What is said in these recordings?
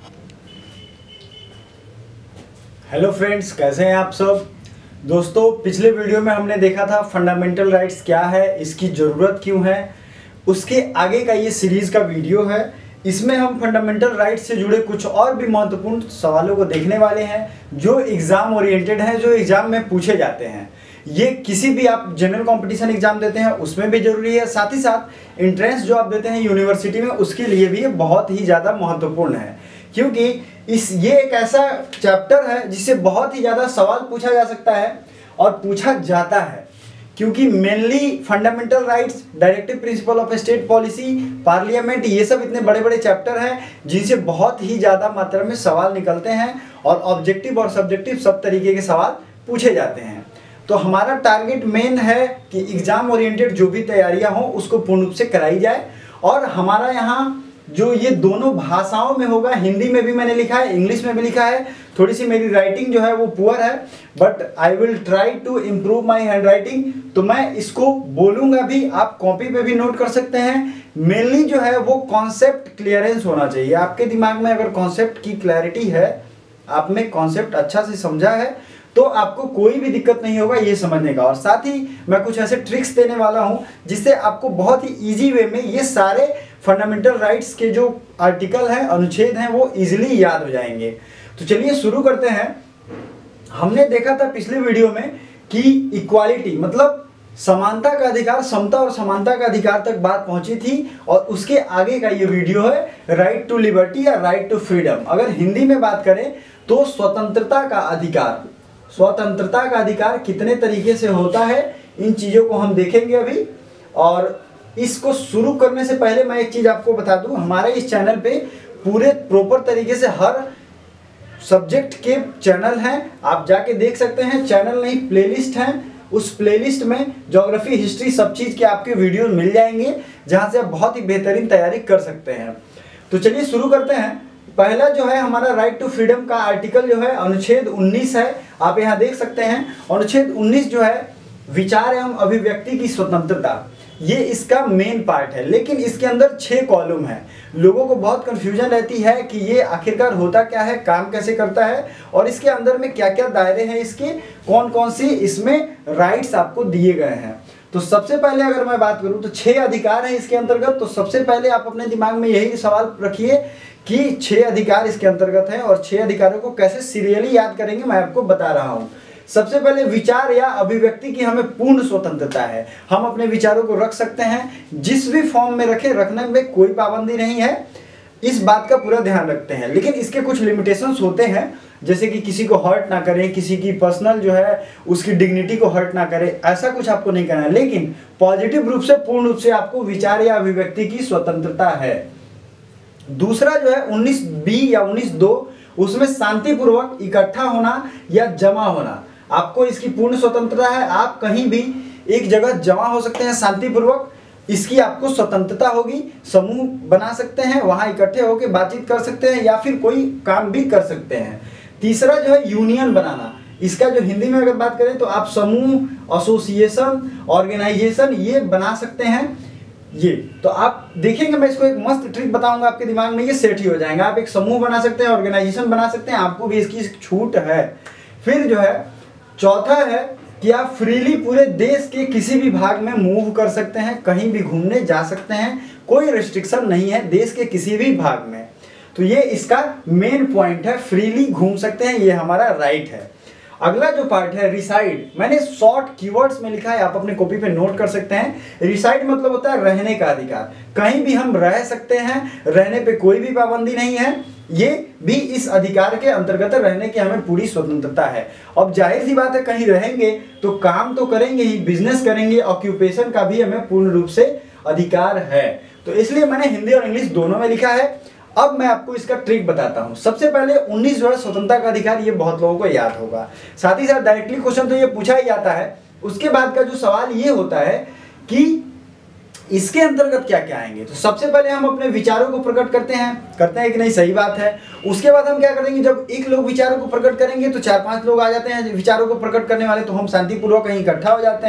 Hello friends, कैसे हैं आप सब। दोस्तों, पिछले वीडियो में हमने देखा था फंडामेंटल राइट्स क्या है, इसकी ज़रूरत क्यों है। उसके आगे का ये सीरीज़ का वीडियो है। इसमें हम फंडामेंटल राइट्स से जुड़े कुछ और भी महत्वपूर्ण सवालों को देखने वाले हैं जो एग्ज़ाम ओरिएंटेड हैं, जो एग्ज़ाम में पूछे जाते हैं। ये किसी भी आप जनरल कंपटीशन एग्जाम देते हैं उसमें भी जरूरी है, साथ ही साथ एंट्रेंस जो आप देते हैं यूनिवर्सिटी में उसके लिए भी ये बहुत ही ज़्यादा महत्वपूर्ण है, क्योंकि ये एक ऐसा चैप्टर है जिससे बहुत ही ज़्यादा सवाल पूछा जा सकता है और पूछा जाता है। क्योंकि mainly fundamental rights, directive principle of state policy, parliament, ये सब इतने बड़े बड़े चैप्टर हैं जिनसे बहुत ही ज़्यादा मात्रा में सवाल निकलते हैं और ऑब्जेक्टिव और सब्जेक्टिव सब तरीके के सवाल पूछे जाते हैं। तो हमारा टारगेट मेन है कि एग्ज़ाम ओरिएंटेड जो भी तैयारियां हों उसको पूर्ण रूप से कराई जाए। और हमारा यहाँ जो ये दोनों भाषाओं में होगा, हिंदी में भी मैंने लिखा है, इंग्लिश में भी लिखा है। थोड़ी सी मेरी राइटिंग जो है वो पुअर है, but I will try to improve my handwriting. तो मैं इसको बोलूँगा भी, आप कॉपी पे भी नोट कर सकते हैं। मेनली जो है वो कॉन्सेप्ट क्लियरेंस होना चाहिए आपके दिमाग में। अगर कॉन्सेप्ट की क्लैरिटी है, आपने कॉन्सेप्ट अच्छा से समझा है, तो आपको कोई भी दिक्कत नहीं होगा ये समझने का। और साथ ही मैं कुछ ऐसे ट्रिक्स देने वाला हूं जिससे आपको बहुत ही इजी वे में ये सारे फंडामेंटल राइट्स के जो आर्टिकल हैं, अनुच्छेद हैं, वो इजीली याद हो जाएंगे। तो चलिए शुरू करते हैं। हमने देखा था पिछले वीडियो में कि इक्वालिटी मतलब समानता का अधिकार, समता और समानता का अधिकार तक बात पहुंची थी। और उसके आगे का ये वीडियो है राइट टू लिबर्टी या राइट टू फ्रीडम। अगर हिंदी में बात करें तो स्वतंत्रता का अधिकार। स्वतंत्रता का अधिकार कितने तरीके से होता है, इन चीज़ों को हम देखेंगे अभी। और इसको शुरू करने से पहले मैं एक चीज़ आपको बता दूं, हमारे इस चैनल पे पूरे प्रॉपर तरीके से हर सब्जेक्ट के चैनल हैं, आप जाके देख सकते हैं। चैनल नहीं, प्लेलिस्ट हैं। उस प्लेलिस्ट में ज्योग्राफी, हिस्ट्री, सब चीज़ के आपके वीडियो मिल जाएंगे, जहाँ से आप बहुत ही बेहतरीन तैयारी कर सकते हैं। तो चलिए शुरू करते हैं। पहला जो है हमारा राइट टू फ्रीडम का आर्टिकल जो है अनुच्छेद 19 है। आप यहाँ देख सकते हैं अनुच्छेद 19 जो है विचार एवं अभिव्यक्ति की स्वतंत्रता, ये इसका मेन पार्ट है। लेकिन इसके अंदर 6 कॉलम है। लोगों को बहुत कंफ्यूजन रहती है कि ये आखिरकार होता क्या है, काम कैसे करता है और इसके अंदर में क्या क्या दायरे हैं, इसके कौन कौन सी इसमें राइट्स आपको दिए गए हैं। तो सबसे पहले अगर मैं बात करूं तो 6 अधिकार हैं इसके अंतर्गत। तो सबसे पहले आप अपने दिमाग में यही सवाल रखिए कि 6 अधिकार इसके अंतर्गत हैं और 6 अधिकारों को कैसे सीरियली याद करेंगे मैं आपको बता रहा हूं। सबसे पहले विचार या अभिव्यक्ति की हमें पूर्ण स्वतंत्रता है। हम अपने विचारों को रख सकते हैं, जिस भी फॉर्म में रखें, रखने में कोई पाबंदी नहीं है। इस बात का पूरा ध्यान रखते हैं। लेकिन इसके कुछ लिमिटेशंस होते हैं, जैसे कि किसी को हर्ट ना करें, किसी की पर्सनल जो है उसकी डिग्निटी को हर्ट ना करें, ऐसा कुछ आपको नहीं करना है। लेकिन पॉजिटिव रूप से, पूर्ण रूप से आपको विचार या अभिव्यक्ति की स्वतंत्रता है। दूसरा जो है 19B या 19(2), उसमें शांतिपूर्वक इकट्ठा होना या जमा होना, आपको इसकी पूर्ण स्वतंत्रता है। आप कहीं भी एक जगह जमा हो सकते हैं शांतिपूर्वक, इसकी आपको स्वतंत्रता होगी। समूह बना सकते हैं, वहां इकट्ठे होकर बातचीत कर सकते हैं या फिर कोई काम भी कर सकते हैं। तीसरा जो है यूनियन बनाना, इसका जो हिंदी में अगर बात करें तो आप समूह, एसोसिएशन, ऑर्गेनाइजेशन ये बना सकते हैं। ये तो आप देखेंगे, मैं इसको एक मस्त ट्रिक बताऊंगा, आपके दिमाग में ये सेट ही हो जाएगा। आप एक समूह बना सकते हैं, ऑर्गेनाइजेशन बना सकते हैं, आपको भी इसकी छूट है। फिर जो है चौथा है कि आप फ्रीली पूरे देश के किसी भी भाग में मूव कर सकते हैं, कहीं भी घूमने जा सकते हैं, कोई रिस्ट्रिक्शन नहीं है देश के किसी भी भाग में। तो ये इसका मेन पॉइंट है, फ्रीली घूम सकते हैं, ये हमारा राइट है। अगला जो पार्ट है रिसाइड, मैंने शॉर्ट कीवर्ड्स में लिखा है, आप अपने कॉपी पे नोट कर सकते हैं। रिसाइड मतलब होता है रहने का अधिकार, कहीं भी हम रह सकते हैं, रहने पे कोई भी पाबंदी नहीं है। ये भी इस अधिकार के अंतर्गत रहने की हमें पूरी स्वतंत्रता है। अब जाहिर सी बात है, कहीं रहेंगे तो काम तो करेंगे ही, बिजनेस करेंगे, ऑक्यूपेशन का भी हमें पूर्ण रूप से अधिकार है। तो इसलिए मैंने हिंदी और इंग्लिश दोनों में लिखा है। अब मैं आपको इसका ट्रिक बताता हूं। सबसे पहले 19 जो है स्वतंत्रता का अधिकार, ये बहुत लोगों को याद होगा। साथ ही साथ डायरेक्टली क्वेश्चन तो ये पूछा ही जाता है। उसके बाद का जो सवाल ये होता है कि इसके अंतर्गत क्या क्या आएंगे। तो सबसे पहले हम अपने विचारों को प्रकट करते हैं कि नहीं, सही बात है। उसके बाद हम क्या करेंगे, जब एक लोग विचारों को प्रकट करेंगे तो 4-5 लोग आ जाते हैं विचारों को प्रकट करने वाले, तो हम शांतिपूर्वक कहीं इकट्ठा हो जाते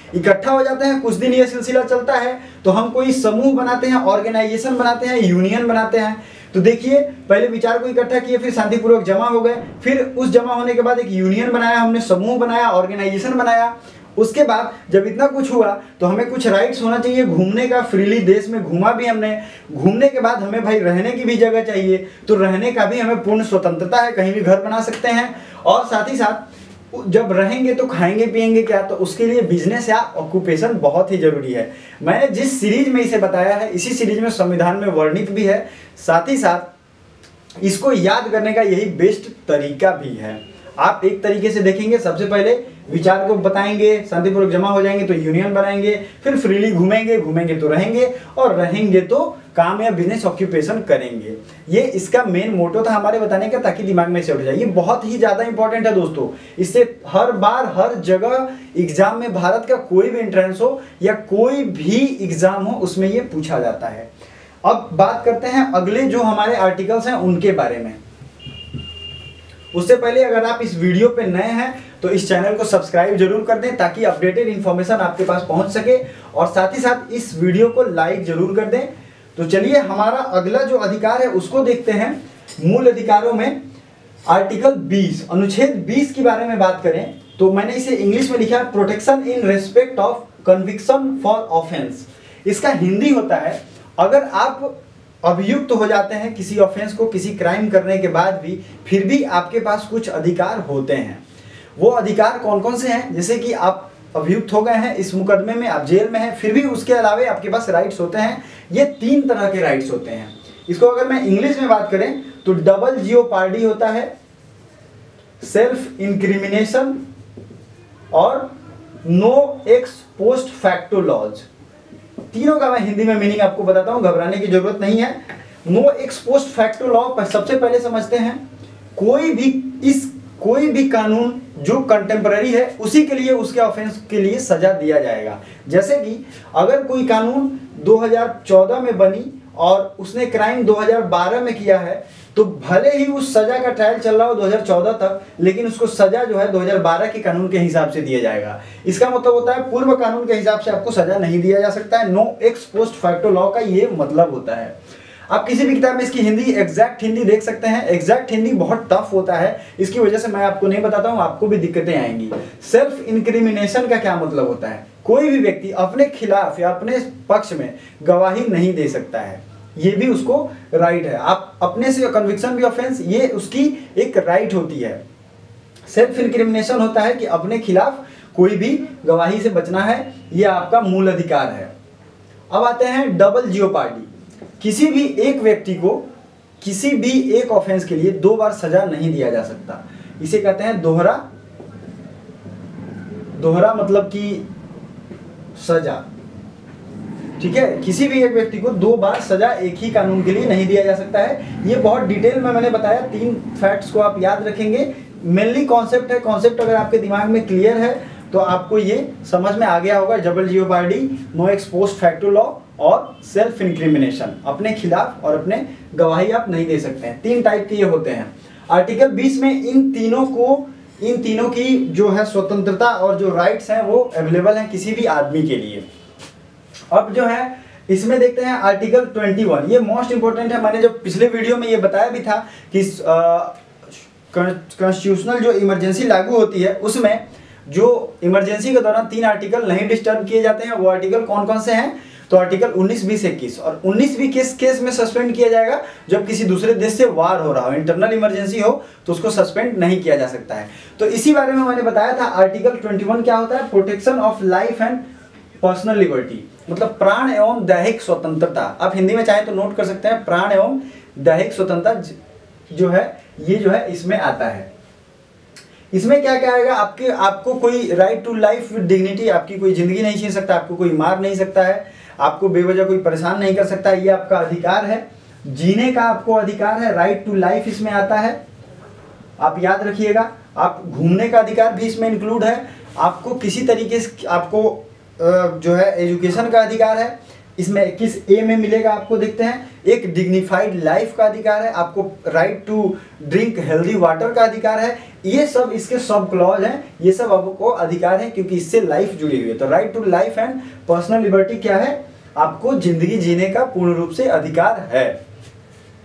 हैं। कुछ दिन ये सिलसिला चलता है तो हम कोई समूह बनाते हैं, ऑर्गेनाइजेशन बनाते हैं, यूनियन बनाते हैं। तो देखिए, पहले विचार को इकट्ठा किए, फिर शांतिपूर्वक जमा हो गए, फिर उस जमा होने के बाद एक यूनियन बनाया हमने, समूह बनाया, ऑर्गेनाइजेशन बनाया। उसके बाद जब इतना कुछ हुआ तो हमें कुछ राइट्स होना चाहिए घूमने का, फ्रीली देश में घूमा भी हमने। घूमने के बाद हमें भाई रहने की भी जगह चाहिए, तो रहने का भी हमें पूर्ण स्वतंत्रता है, कहीं भी घर बना सकते हैं। और साथ ही साथ जब रहेंगे तो खाएंगे पिएंगे क्या, तो उसके लिए बिजनेस या ऑक्यूपेशन बहुत ही जरूरी है। मैंने जिस सीरीज में इसे बताया है, इसी सीरीज में संविधान में वर्णित भी है, साथ ही साथ इसको याद करने का यही बेस्ट तरीका भी है। आप एक तरीके से देखेंगे, सबसे पहले विचार को बताएंगे, शांतिपूर्वक जमा हो जाएंगे तो यूनियन बनाएंगे, फिर फ्रीली घूमेंगे, घूमेंगे तो रहेंगे, और रहेंगे तो काम या बिजनेस ऑक्यूपेशन करेंगे। ये इसका मेन मोटो था हमारे बताने का, ताकि दिमाग में से उठ जाए। ये बहुत ही ज्यादा इंपॉर्टेंट है दोस्तों, इससे हर बार हर जगह एग्जाम में, भारत का कोई भी एंट्रेंस हो या कोई भी एग्जाम हो, उसमें ये पूछा जाता है। अब बात करते हैं अगले जो हमारे आर्टिकल्स हैं उनके बारे में। उससे पहले अगर आप इस वीडियो पे नए हैं तो इस चैनल को सब्सक्राइब जरूर कर दें, ताकि अपडेटेड इन्फॉर्मेशन आपके पास पहुंच सके, और साथ ही साथ इस वीडियो को लाइक जरूर कर दें। तो चलिए हमारा अगला जो अधिकार है उसको देखते हैं। मूल अधिकारों में आर्टिकल 20 अनुच्छेद 20 के बारे में बात करें तो मैंने इसे इंग्लिश में लिखा है protection in respect of conviction for offence. इसका हिंदी होता है, अगर आप अभियुक्त हो जाते हैं किसी ऑफेंस को, किसी क्राइम करने के बाद भी, फिर भी आपके पास कुछ अधिकार होते हैं। वो अधिकार कौन कौन से हैं? जैसे कि आप अभियुक्त हो गए हैं इस मुकदमे में, आप जेल में हैं, फिर भी उसके अलावा आपके पास राइट्स होते हैं। ये 3 तरह के राइट्स होते हैं। इसको अगर मैं इंग्लिश में बात करें तो डबल जियोपार्डी होता है, सेल्फ इंक्रिमिनेशन और no ex post facto laws. तीनों का मैं हिंदी में मीनिंग आपको बताता हूं, घबराने की जरूरत नहीं है। No ex post facto law सबसे पहले समझते हैं। कोई भी कानून जो कंटेम्पररी है उसी के लिए, उसके ऑफेंस के लिए सजा दिया जाएगा। जैसे कि अगर कोई कानून 2014 में बनी और उसने क्राइम 2012 में किया है, तो भले ही उस सजा का ट्रायल चल रहा हो 2014 तक, लेकिन उसको सजा जो है 2012 के कानून के हिसाब से दिया जाएगा। इसका मतलब होता है पूर्व कानून के हिसाब से आपको सजा नहीं दिया जा सकता है। No ex post facto law का ये मतलब होता है। आप किसी भी किताब में इसकी हिंदी, एग्जैक्ट हिंदी देख सकते हैं। एग्जैक्ट हिंदी बहुत टफ होता है, इसकी वजह से मैं आपको नहीं बताता हूं, आपको भी दिक्कतें आएंगी। सेल्फ इंक्रिमिनेशन का क्या मतलब होता है? कोई भी व्यक्ति अपने खिलाफ या अपने पक्ष में गवाही नहीं दे सकता है, ये भी उसको राइट है। आप अपने से कन्विक्शन भी ऑफेंस, ये उसकी एक राइट होती है। सेल्फ इंक्रिमिनेशन होता है कि अपने खिलाफ कोई भी गवाही से बचना है, ये आपका मूल अधिकार है। अब आते हैं डबल जियोपार्डी। किसी भी एक व्यक्ति को किसी भी एक ऑफेंस के लिए 2 बार सजा नहीं दिया जा सकता। इसे कहते हैं दोहरा मतलब कि सजा, ठीक है। किसी भी एक व्यक्ति को 2 बार सजा एक ही कानून के लिए नहीं दिया जा सकता है। ये बहुत डिटेल में मैंने बताया, 3 फैक्ट्स को आप याद रखेंगे। मेनली कॉन्सेप्ट है, कॉन्सेप्ट अगर आपके दिमाग में क्लियर है तो आपको ये समझ में आ गया होगा। Double jeopardy, no ex post facto law और सेल्फ इंक्रिमिनेशन, अपने खिलाफ और अपने गवाही आप नहीं दे सकते हैं। 3 टाइप के ये होते हैं। आर्टिकल 20 में इन तीनों की जो है स्वतंत्रता और जो राइट्स हैं वो अवेलेबल हैं किसी भी आदमी के लिए। अब जो है इसमें देखते हैं आर्टिकल 21, ये मोस्ट इंपोर्टेंट है। मैंने जो पिछले वीडियो में ये बताया भी था कि कॉन्स्टिट्यूशनल जो इमरजेंसी लागू होती है उसमें जो इमरजेंसी के दौरान 3 आर्टिकल नहीं डिस्टर्ब किए जाते हैं। वो आर्टिकल कौन कौन से हैं? तो आर्टिकल 19, 20, 21। और 19 भी किस केस में सस्पेंड किया जाएगा? जब किसी दूसरे देश से वार हो रहा हो, इंटरनल इमरजेंसी हो, तो उसको सस्पेंड नहीं किया जा सकता है। तो इसी बारे में मैंने बताया था। आर्टिकल 21 क्या होता है? Protection of life and personal liberty, मतलब प्राण एवं दैहिक स्वतंत्रता। आप हिंदी में चाहे तो नोट कर सकते हैं, प्राण एवं दैहिक स्वतंत्रता जो है ये इसमें आता है। इसमें क्या क्या आएगा? आपको कोई right to life with dignity, आपकी कोई जिंदगी नहीं छीन सकता, आपको कोई मार नहीं सकता है, आपको बेवजह कोई परेशान नहीं कर सकता, ये आपका अधिकार है। जीने का आपको अधिकार है, राइट टू लाइफ इसमें आता है, आप याद रखिएगा। आप घूमने का अधिकार भी इसमें इंक्लूड है। आपको किसी तरीके से आपको जो है एजुकेशन का अधिकार है, इसमें किस ए में मिलेगा आपको देखते हैं। एक डिग्निफाइड लाइफ का अधिकार है, आपको right to drink healthy water का अधिकार है। ये सब इसके सब क्लॉज हैं, ये सब आपको अधिकार है क्योंकि इससे लाइफ जुड़ी हुई है। तो right to life and personal liberty क्या है? आपको जिंदगी जीने का पूर्ण रूप से अधिकार है।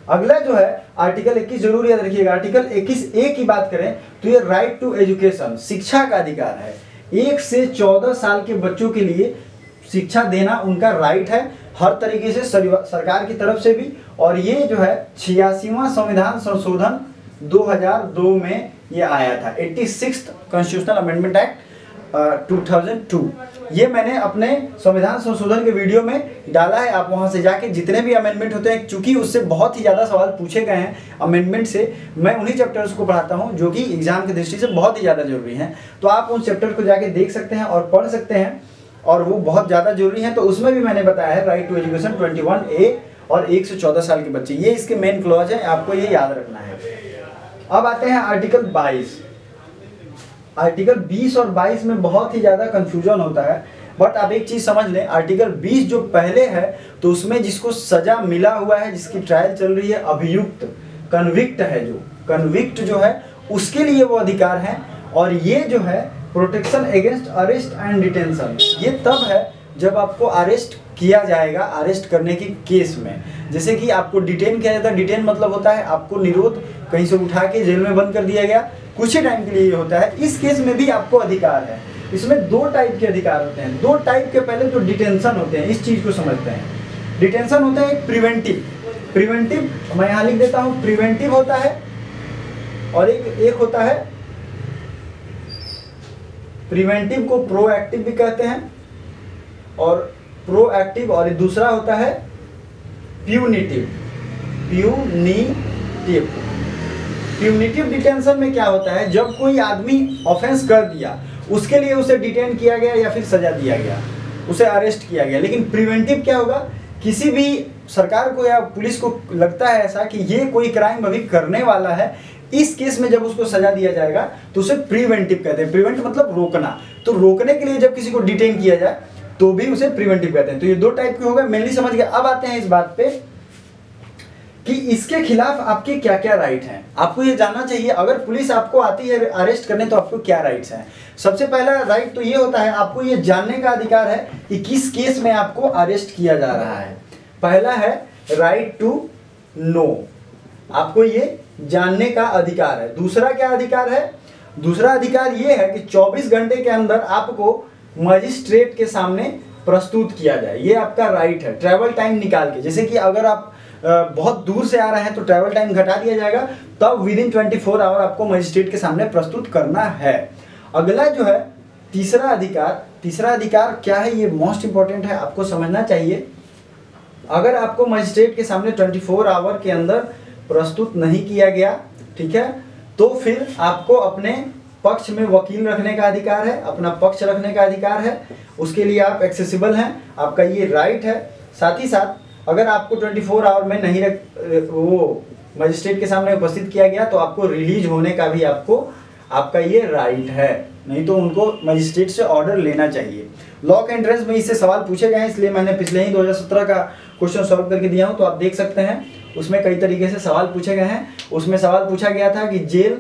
अगला जो है आर्टिकल 21 जरूर याद रखिएगा। आर्टिकल 21A की बात करें तो ये राइट टू एजुकेशन, शिक्षा का अधिकार है। 1 से 14 साल के बच्चों के लिए शिक्षा देना उनका राइट है हर तरीके से, सरकार की तरफ से भी। और ये जो है 86वां संविधान संशोधन 2002 में ये आया था, 86th कॉन्स्टिट्यूशनल अमेंडमेंट एक्ट 2002। ये मैंने अपने संविधान संशोधन के वीडियो में डाला है, आप वहां से जाके जितने भी अमेंडमेंट होते हैं, चूंकि उससे बहुत ही ज़्यादा सवाल पूछे गए हैं अमेंडमेंट से, मैं उन्हीं चैप्टर्स को पढ़ाता हूं जो कि एग्जाम की दृष्टि से बहुत ही ज़्यादा जरूरी हैं। तो आप उन चैप्टर को जाके देख सकते हैं और पढ़ सकते हैं, और वो बहुत ज़्यादा जरूरी है। तो उसमें भी मैंने बताया है राइट टू एजुकेशन 21A और 1 से 14 साल के बच्चे, ये इसके मेन क्लॉज है, आपको ये याद रखना है। अब आते हैं आर्टिकल 22। आर्टिकल 20 और 22 में बहुत ही ज़्यादा कंफ्यूजन होता है, बट आप एक चीज़ समझ लें, आर्टिकल 20 जो पहले है तो उसमें जिसको सजा मिला हुआ है, जिसकी ट्रायल चल रही है, अभियुक्त कन्विक्ट है, जो कन्विक्ट जो है उसके लिए वो अधिकार है। और ये जो है protection against arrest and detention, ये तब है जब आपको अरेस्ट किया जाएगा, अरेस्ट करने की केस में। जैसे कि आपको डिटेन किया जाता है, डिटेन मतलब होता है आपको निरोध कहीं से उठा के जेल में बंद कर दिया गया, कुछ ही टाइम के लिए होता है। इस केस में भी आपको अधिकार है। इसमें 2 टाइप के अधिकार होते हैं। 2 टाइप के पहले जो डिटेंशन होते हैं, इस चीज़ को समझते हैं। डिटेंशन होता है एक प्रिवेंटिव, प्रिवेंटिव मैं यहाँ लिख देता हूँ, प्रिवेंटिव होता है, और एक होता है प्रिवेंटिव को प्रोएक्टिव भी कहते हैं, और प्रोएक्टिव, और दूसरा होता है प्यूनिटिव। प्यूनिटिव प्यूनिटिव डिटेंशन में क्या होता है, जब कोई आदमी ऑफेंस कर दिया, उसके लिए उसे डिटेन किया गया या फिर सजा दिया गया, उसे अरेस्ट किया गया। लेकिन प्रिवेंटिव क्या होगा, किसी भी सरकार को या पुलिस को लगता है ऐसा कि ये कोई क्राइम अभी करने वाला है, इस केस में जब उसको सजा दिया जाएगा तो उसे प्रिवेंटिव कहते हैं। प्रिवेंट मतलब रोकना, तो रोकने के लिए जब किसी को डिटेन किया जाए तो भी उसे प्रिवेंटिव कहते हैं। तो ये 2 टाइप के हो गए, मेनली समझ गए। अब आते हैं इस बात पे कि इसके खिलाफ आपके क्या क्या राइट हैं। आपको ये जानना चाहिए, अगर पुलिस आपको आती है अरेस्ट करने तो आपको क्या राइट्स हैं। सबसे पहला राइट तो ये होता है, आपको ये जानने का अधिकार है कि किस केस में आपको अरेस्ट किया जा रहा है। पहला है राइट टू नो, आपको ये जानने का अधिकार है। दूसरा क्या अधिकार है, दूसरा अधिकार ये है कि 24 घंटे के अंदर आपको मजिस्ट्रेट के सामने प्रस्तुत किया जाए, ये आपका राइट है। ट्रैवल टाइम निकाल के, जैसे कि अगर आप बहुत दूर से आ रहे हैं तो ट्रैवल टाइम घटा दिया जाएगा, तब विदिन 24 आवर आपको मजिस्ट्रेट के सामने प्रस्तुत करना है। अगला जो है तीसरा अधिकार क्या है, ये मोस्ट इंपॉर्टेंट है, आपको समझना चाहिए। अगर आपको मजिस्ट्रेट के सामने 24 आवर के अंदर प्रस्तुत नहीं किया गया, ठीक है, तो फिर आपको अपने पक्ष में वकील रखने का अधिकार है, अपना पक्ष रखने का अधिकार है, उसके लिए आप एक्सेसिबल हैं, आपका ये राइट है। साथ ही साथ अगर आपको 24 आवर में नहीं वो मजिस्ट्रेट के सामने उपस्थित किया गया तो आपको रिलीज होने का भी आपका ये राइट है, नहीं तो उनको मजिस्ट्रेट से ऑर्डर लेना चाहिए। लॉक एंट्रेंस में इससे सवाल पूछे गए हैं, इसलिए मैंने पिछले ही 2017 का क्वेश्चन सॉल्व करके दिया हूँ, तो आप देख सकते हैं उसमें कई तरीके से सवाल पूछे गए हैं। उसमें सवाल पूछा गया था कि जेल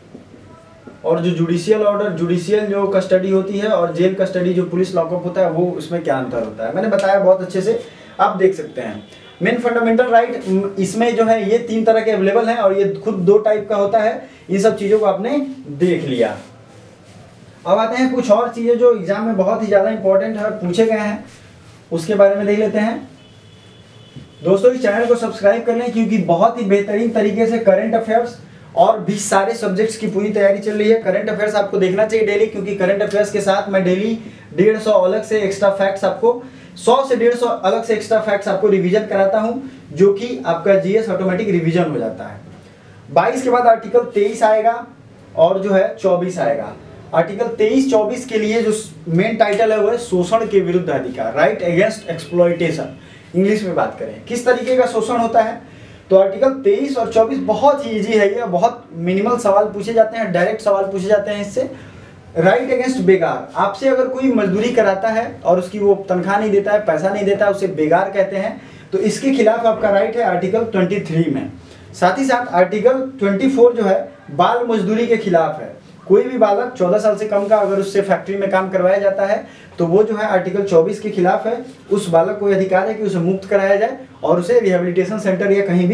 और जो जुडिशियल ऑर्डर, जुडिशियल जो कस्टडी होती है और जेल कस्टडी जो पुलिस लॉकअप होता है, वो उसमें क्या अंतर होता है, मैंने बताया बहुत अच्छे से, आप देख सकते हैं। मेन फंडामेंटल राइट इसमें जो है ये 3 तरह के अवेलेबल हैं और ये खुद 2 टाइप का होता है। इन सब चीज़ों को आपने देख लिया। अब आते हैं कुछ और चीज़ें जो एग्जाम में बहुत ही ज़्यादा इंपॉर्टेंट है और पूछे गए हैं, उसके बारे में देख लेते हैं। दोस्तों इस चैनल को सब्सक्राइब कर लें, क्योंकि बहुत ही बेहतरीन तरीके से करंट अफेयर्स और भी सारे सब्जेक्ट्स की पूरी तैयारी चल रही है। करंट अफेयर्स आपको देखना चाहिए डेली, क्योंकि करंट अफेयर्स के साथ मैं डेली 150 अलग से एक्स्ट्रा फैक्ट्स आपको 100 से 150 अलग से एक्स्ट्रा फैक्ट्स आपको रिवीजन कराता हूं, जो कि आपका जीएस ऑटोमेटिक रिवीजन हो जाता है। 22 के बाद आर्टिकल 23 आएगा और जो है 24 आएगा। आर्टिकल 23-24 के लिए जो मेन टाइटल है वो है शोषण के विरुद्ध अधिकार, राइट अगेंस्ट एक्सप्लॉयटेशन। इंग्लिश में बात करें किस तरीके का शोषण होता है, तो आर्टिकल 23 और 24 बहुत ही इजी है, ये बहुत मिनिमल सवाल पूछे जाते हैं, डायरेक्ट सवाल पूछे जाते हैं इससे। राइट अगेंस्ट बेगार, आपसे अगर कोई मजदूरी कराता है और उसकी वो तनख्वाह नहीं देता है, पैसा नहीं देता है, उसे बेगार कहते हैं, तो इसके खिलाफ आपका राइट है आर्टिकल 23 में। साथ ही साथ आर्टिकल 24 जो है बाल मजदूरी के खिलाफ है। कोई भी बालक 14 साल से कम का अगर उससे फैक्ट्री में काम करवाया जाता है तो वो जो है आर्टिकल 24 के खिलाफ है। उस बालक को अधिकार है कि उसे मुक्त कराया जाए और उसे रिहेबिलिटेशन सेंटर या कहीं भी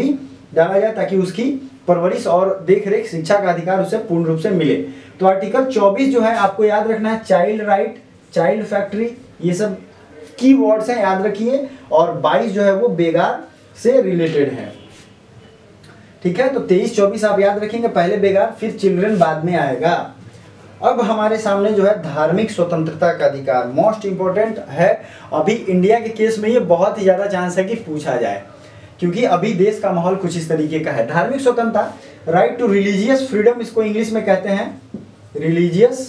डाला जाए ताकि उसकी परवरिश और देख रेख शिक्षा का अधिकार उसे पूर्ण रूप से मिले। तो आर्टिकल 24 जो है आपको याद रखना है, चाइल्ड राइट, चाइल्ड फैक्ट्री, ये सब की वर्ड्स हैं, याद रखिए। और 22 जो है वो बेगार से रिलेटेड है, ठीक है। तो 23, 24 आप याद रखेंगे, पहले बेगार फिर चिल्ड्रन बाद में आएगा। अब हमारे सामने जो है धार्मिक स्वतंत्रता का अधिकार, मोस्ट इंपॉर्टेंट है। अभी इंडिया के केस में ये बहुत ही ज़्यादा चांस है कि पूछा जाए, क्योंकि अभी देश का माहौल कुछ इस तरीके का है। धार्मिक स्वतंत्रता, राइट टू रिलीजियस फ्रीडम, इसको इंग्लिश में कहते हैं रिलीजियस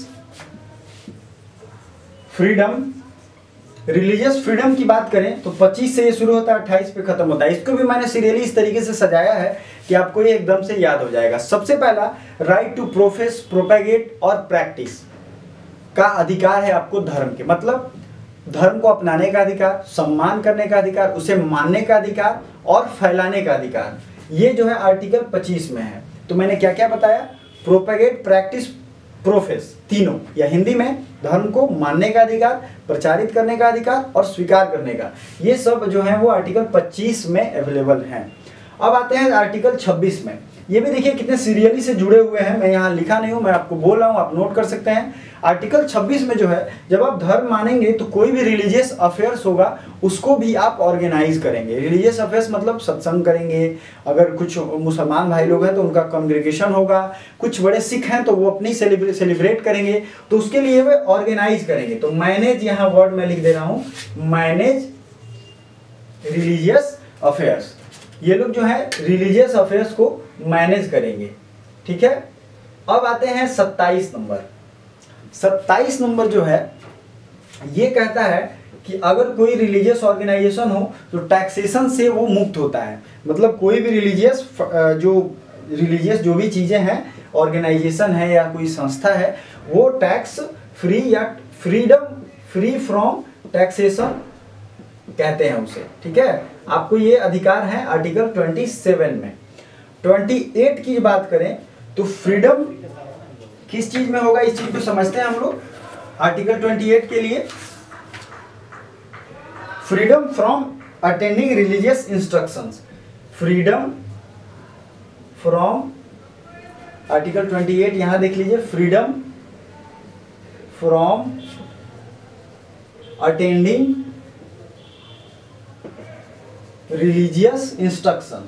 फ्रीडम। रिलीजियस फ्रीडम की बात करें तो 25 से ये शुरू होता है, 28 पे खत्म होता है। इसको भी मैंने सीरियली इस तरीके से सजाया है कि आपको ये एकदम से याद हो जाएगा। सबसे पहला राइट टू प्रोफेस, प्रोपेगेट और प्रैक्टिस का अधिकार है आपको धर्म के, मतलब धर्म को अपनाने का अधिकार, सम्मान करने का अधिकार, उसे मानने का अधिकार और फैलाने का अधिकार। ये जो है आर्टिकल 25 में है। तो मैंने क्या क्या बताया, प्रोपेगेट, प्रैक्टिस, प्रोफेस, तीनों, या हिंदी में धर्म को मानने का अधिकार, प्रचारित करने का अधिकार और स्वीकार करने का, ये सब जो है वो आर्टिकल 25 में अवेलेबल हैं। अब आते हैं आर्टिकल 26 में। ये भी देखिए कितने सीरियली से जुड़े हुए हैं, मैं यहाँ लिखा नहीं हूँ, मैं आपको बोल रहा हूँ, आप नोट कर सकते हैं। आर्टिकल 26 में जो है, जब आप धर्म मानेंगे तो कोई भी रिलीजियस अफेयर्स होगा उसको भी आप ऑर्गेनाइज करेंगे। रिलीजियस अफेयर्स मतलब सत्संग करेंगे, अगर कुछ मुसलमान भाई लोग हैं तो उनका कॉन्ग्रेगेशन होगा, कुछ बड़े सिख हैं तो वो अपनी सेलिब्रेट करेंगे, तो उसके लिए वे ऑर्गेनाइज करेंगे। तो मैनेज, यहाँ वर्ड मैं लिख दे रहा हूँ, मैनेज रिलीजियस अफेयर्स। ये लोग जो है रिलीजियस अफेयर्स को मैनेज करेंगे, ठीक है। अब आते हैं 27 नंबर। 27 नंबर जो है ये कहता है कि अगर कोई रिलीजियस ऑर्गेनाइजेशन हो तो टैक्सेशन से वो मुक्त होता है। मतलब कोई भी रिलीजियस जो भी चीज़ें हैं, ऑर्गेनाइजेशन है या कोई संस्था है, वो टैक्स फ्री या फ्री फ्रॉम टैक्सेशन कहते हैं उसे, ठीक है। आपको ये अधिकार है आर्टिकल 27 में। 28 की बात करें तो फ्रीडम किस चीज में होगा, इस चीज को समझते हैं हम लोग। आर्टिकल 28 के लिए freedom from attending religious instructions, freedom from, article 28 यहां देख लीजिए, freedom from attending religious instruction.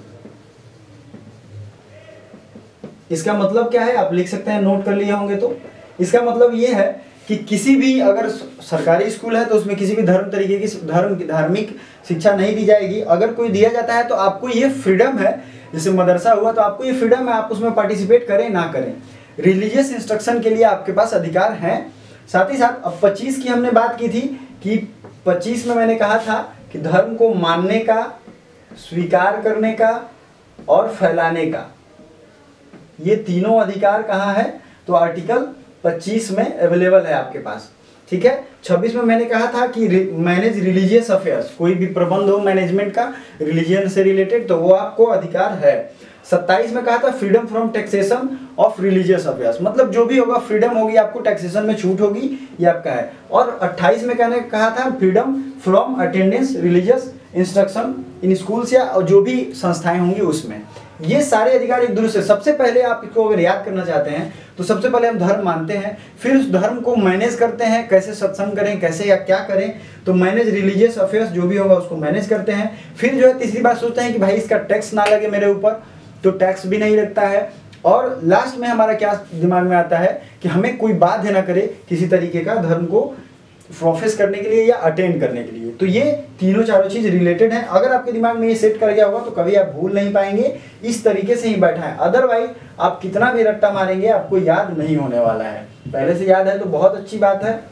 इसका मतलब क्या है, आप लिख सकते हैं, नोट कर लिए होंगे तो। इसका मतलब ये है कि किसी भी, अगर सरकारी स्कूल है तो उसमें किसी भी धर्म तरीके की धार्मिक शिक्षा नहीं दी जाएगी। अगर कोई दिया जाता है तो आपको ये फ्रीडम है, जैसे मदरसा हुआ तो आपको ये फ्रीडम है, आप उसमें पार्टिसिपेट करें ना करें। रिलीजियस इंस्ट्रक्शन के लिए आपके पास अधिकार है। साथ ही साथ अब 25 की हमने बात की थी कि 25 में मैंने कहा था कि धर्म को मानने का, स्वीकार करने का और फैलाने का, ये तीनों अधिकार कहाँ है, तो आर्टिकल 25 में अवेलेबल है आपके पास, ठीक है। 26 में मैंने कहा था कि मैनेज रिलीजियस अफेयर्स, कोई भी प्रबंध हो मैनेजमेंट का रिलीजियन से रिलेटेड तो वो आपको अधिकार है। 27 में कहा था freedom from taxation of religious affairs, मतलब जो भी होगा फ्रीडम होगी, आपको टैक्सेशन में छूट होगी, ये आपका है। और 28 में कहा था freedom from attendance religious instruction in schools या जो भी संस्थाएं होंगी उसमें। ये सारे अधिकार एक दूसरे से, सबसे पहले आप इसको अगर याद करना चाहते हैं तो सबसे पहले हम धर्म मानते हैं, फिर उस धर्म को मैनेज करते हैं, कैसे सत्संग करें, कैसे या क्या करें, तो मैनेज रिलीजियस अफेयर्स जो भी होगा उसको मैनेज करते हैं। फिर जो है तीसरी बात सोचते हैं कि भाई इसका टैक्स ना लगे मेरे ऊपर, तो टैक्स भी नहीं लगता है। और लास्ट में हमारा क्या दिमाग में आता है कि हमें कोई बाध्य ना करे किसी तरीके का धर्म को प्रोफेस करने के लिए या अटेंड करने के लिए। तो ये तीनों चारों चीज रिलेटेड हैं। अगर आपके दिमाग में ये सेट कर गया होगा तो कभी आप भूल नहीं पाएंगे, इस तरीके से ही बैठा है। अदरवाइज आप कितना भी रट्टा मारेंगे आपको याद नहीं होने वाला है। पहले से याद है तो बहुत अच्छी बात है।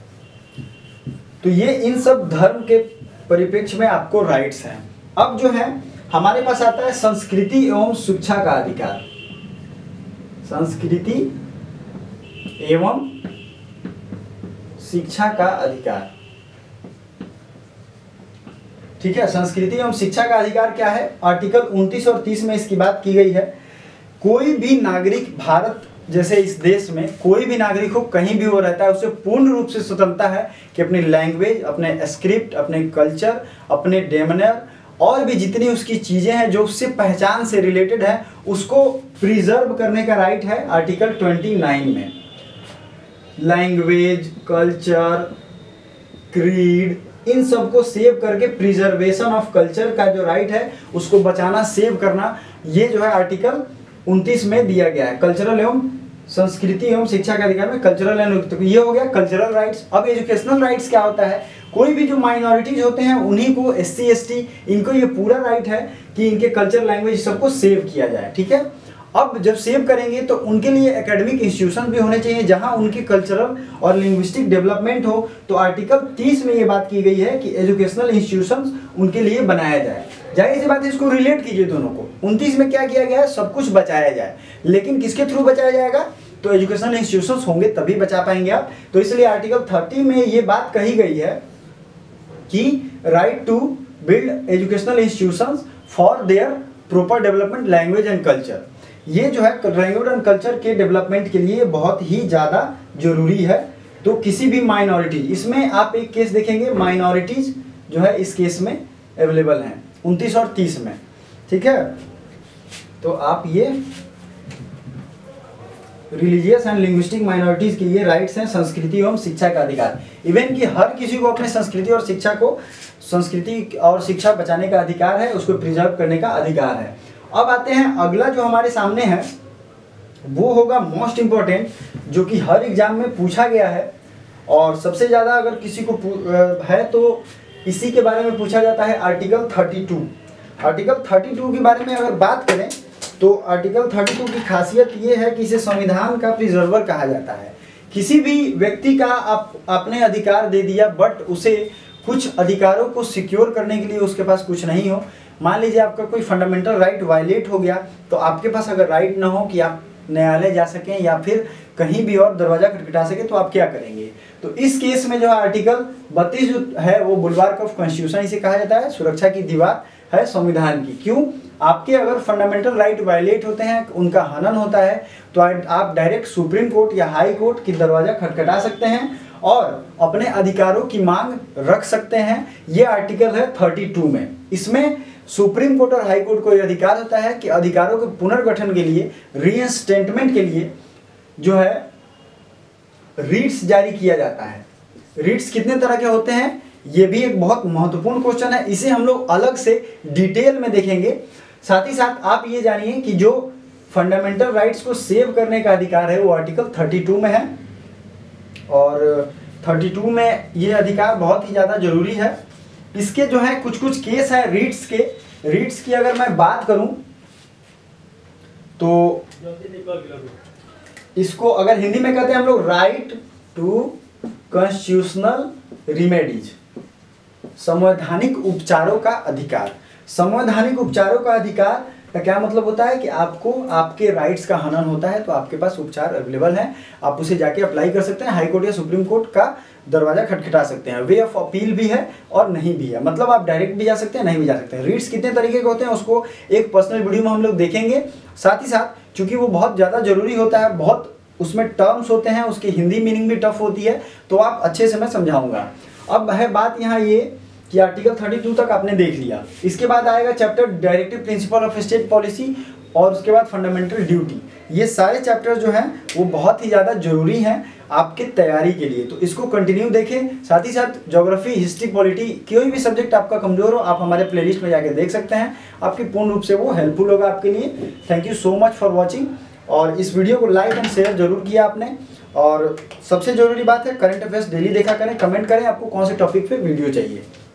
तो ये इन सब धर्म के परिप्रेक्ष्य में आपको राइट्स हैं। अब जो है हमारे पास आता है संस्कृति एवं शिक्षा का अधिकार। संस्कृति एवं शिक्षा का अधिकार, ठीक है। संस्कृति एवं शिक्षा का अधिकार क्या है, आर्टिकल 29 और 30 में इसकी बात की गई है। कोई भी नागरिक, भारत जैसे इस देश में कोई भी नागरिक हो, कहीं भी वो रहता है, उसे पूर्ण रूप से स्वतंत्रता है कि अपनी लैंग्वेज, अपने स्क्रिप्ट, अपने कल्चर, अपने डेमनर और भी जितनी उसकी चीज़ें हैं जो उससे पहचान से रिलेटेड है उसको प्रिजर्व करने का राइट है आर्टिकल 29 में। लैंग्वेज, कल्चर, क्रीड, इन सबको सेव करके प्रिजर्वेशन ऑफ कल्चर का जो राइट है उसको बचाना, सेव करना, ये जो है आर्टिकल 29 में दिया गया है। कल्चरल एवं संस्कृति एवं शिक्षा के अधिकार में कल्चरल एंड, तो ये हो गया कल्चरल राइट्स। अब एजुकेशनल राइट्स क्या होता है, कोई भी जो माइनॉरिटीज होते हैं उन्हीं को, SC ST, इनको ये पूरा राइट है कि इनके कल्चर, लैंग्वेज सबको सेव किया जाए, ठीक है। अब जब सेव करेंगे तो उनके लिए एकेडमिक इंस्टीट्यूशन भी होने चाहिए जहां उनकी कल्चरल और लिंग्विस्टिक डेवलपमेंट हो। तो आर्टिकल 30 में ये बात की गई है कि एजुकेशनल इंस्टीट्यूशंस उनके लिए बनाया जाए। जाहिर सी बात है, इसको रिलेट कीजिए दोनों को। 29 में क्या किया गया है, सब कुछ बचाया जाए, लेकिन किसके थ्रू बचाया जाएगा, तो एजुकेशनल इंस्टीट्यूशंस होंगे तभी बचा पाएंगे आप। तो इसलिए आर्टिकल 30 में ये बात कही गई है कि right to build educational institutions for their proper development, language and culture. ये जो है लैंग्वेज एंड कल्चर के डेवलपमेंट के लिए बहुत ही ज़्यादा जरूरी है। तो किसी भी माइनॉरिटी, इसमें आप एक केस देखेंगे, माइनॉरिटीज जो है इस केस में अवेलेबल हैं 29 और 30 में, ठीक है। तो आप ये रिलीजियस एंड लिंग्विस्टिक माइनॉरिटीज के ये राइट्स हैं, संस्कृति एवं शिक्षा का अधिकार। इवन कि हर किसी को अपने संस्कृति और शिक्षा को, संस्कृति और शिक्षा बचाने का अधिकार है, उसको प्रिजर्व करने का अधिकार है। अब आते हैं अगला जो हमारे सामने है, वो होगा मोस्ट इम्पोर्टेंट, जो कि हर एग्जाम में पूछा गया है और सबसे ज़्यादा अगर किसी को है तो इसी के बारे में पूछा जाता है, आर्टिकल 32। आर्टिकल 32 के बारे में अगर बात करें तो आर्टिकल 32 की खासियत ये है कि इसे संविधान का प्रिजर्वर कहा जाता है। किसी भी व्यक्ति का आप आपने अधिकार दे दिया, बट उसे कुछ अधिकारों को सिक्योर करने के लिए उसके पास कुछ नहीं हो। मान लीजिए आपका कोई फंडामेंटल राइट वायलेट हो गया, तो आपके पास अगर राइट ना हो कि आप न्यायालय जा सकें या फिर कहीं भी और दरवाजा खटखटा सके, तो आप क्या करेंगे। तो इस केस में जो है आर्टिकल 32 जो है वो बुलवार्क ऑफ कॉन्स्टिट्यूशन इसे कहा जाता है, सुरक्षा की दीवार है संविधान की। क्यों, आपके अगर फंडामेंटल राइट वायलेट होते हैं, उनका हनन होता है, तो आप डायरेक्ट सुप्रीम कोर्ट या हाई कोर्ट की दरवाजा खटखटा सकते हैं और अपने अधिकारों की मांग रख सकते हैं। ये आर्टिकल है 32 में। इसमें सुप्रीम कोर्ट और हाई कोर्ट को यह अधिकार होता है कि अधिकारों के पुनर्गठन के लिए, रीइंस्टेटमेंट के लिए जो है रीट्स जारी किया जाता है। रीट्स कितने तरह के होते हैं, ये भी एक बहुत महत्वपूर्ण क्वेश्चन है, इसे हम लोग अलग से डिटेल में देखेंगे। साथ ही साथ आप ये जानिए कि जो फंडामेंटल राइट्स को सेव करने का अधिकार है वो आर्टिकल 32 में है, और 32 में ये अधिकार बहुत ही ज़्यादा जरूरी है। इसके जो है कुछ कुछ केस है रीट्स के। रीट्स की अगर मैं बात करूं तो इसको अगर हिंदी में कहते हैं हम लोग राइट टू कॉन्स्टिट्यूशनल रिमेडीज, संवैधानिक उपचारों का अधिकार। संवैधानिक उपचारों का अधिकार का क्या मतलब होता है कि आपको आपके राइट्स का हनन होता है तो आपके पास उपचार अवेलेबल है, आप उसे जाके अप्लाई कर सकते हैं, हाई कोर्ट या सुप्रीम कोर्ट का दरवाजा खटखटा सकते हैं। वे ऑफ अपील भी है और नहीं भी है, मतलब आप डायरेक्ट भी जा सकते हैं, नहीं भी जा सकते हैं। रीट्स कितने तरीके के होते हैं उसको एक पर्सनल वीडियो में हम लोग देखेंगे। साथ ही साथ चूंकि वो बहुत ज़्यादा जरूरी होता है, बहुत उसमें टर्म्स होते हैं, उसकी हिंदी मीनिंग भी टफ होती है, तो आप अच्छे से मैं समझाऊंगा। अब है बात यहाँ ये कि आर्टिकल 32 तक आपने देख लिया। इसके बाद आएगा chapter directive principle of state policy और उसके बाद फंडामेंटल ड्यूटी। ये सारे चैप्टर जो हैं वो बहुत ही ज़्यादा जरूरी हैं आपके तैयारी के लिए, तो इसको कंटिन्यू देखें। साथ ही साथ ज्योग्राफी, हिस्ट्री, पॉलिटी, कोई भी सब्जेक्ट आपका कमजोर हो आप हमारे प्लेलिस्ट में जाके देख सकते हैं, आपकी पूर्ण रूप से वो हेल्पफुल होगा आपके लिए। Thank you so much for watching, और इस वीडियो को लाइक एंड शेयर जरूर किया आपने। और सबसे जरूरी बात है करंट अफेयर्स डेली देखा करें, कमेंट करें आपको कौन से टॉपिक पे वीडियो चाहिए।